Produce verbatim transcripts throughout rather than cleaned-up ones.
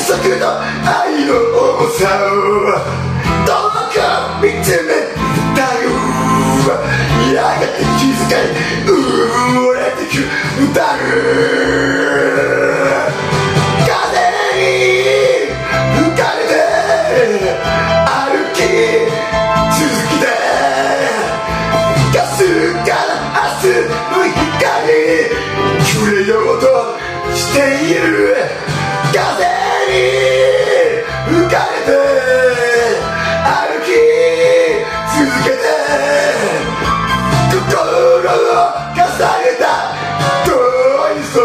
束の愛の重さをどうか見つめたよ。やがて気遣い埋もれてく歌う風に吹かれて歩き続けてガスから明日の光にくれようとしている。風に吹かれて歩き続けて心を重ねた遠い空。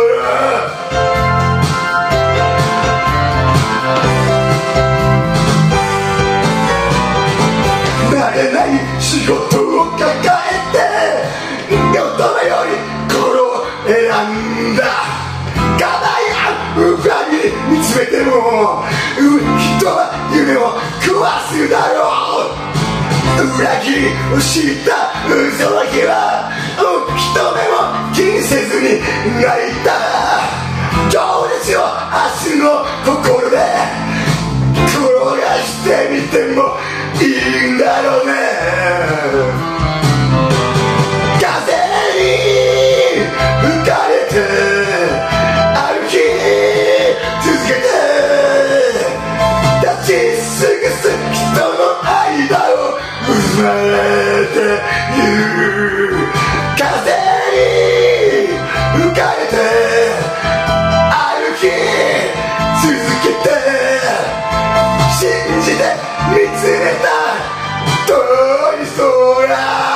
慣れない仕事を抱えて大人より心を選んだ。叶い合う不安に見つめても人は夢を壊すだろう。裏切りを知った嘘だけは一目も気にせずに泣いた。情熱を明日の心で転がしてみてもいいんだろうね。風に吹かれて歩き続けて立ちすぐす人の間を埋まれている。風に吹かれて歩き続けて信じて見つめた遠い空。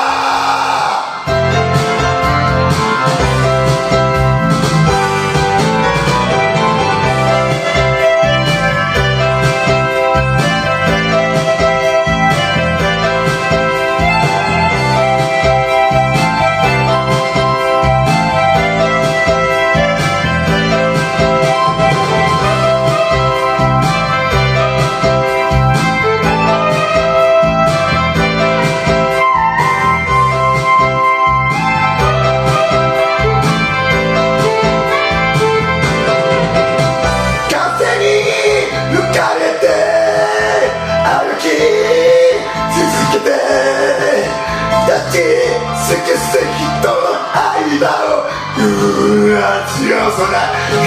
尽くす人の間をうわ強そうな